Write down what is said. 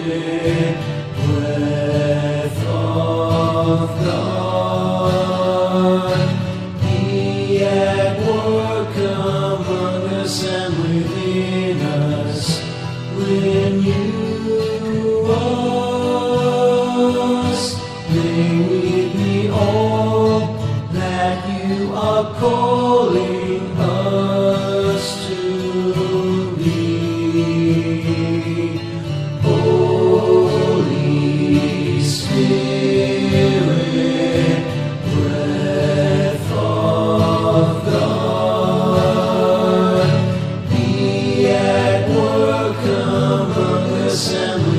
breath of God, be at work among us and within us. Renew us, may we be all that you are calling us to be. Holy Spirit, breath of God, be at work among us and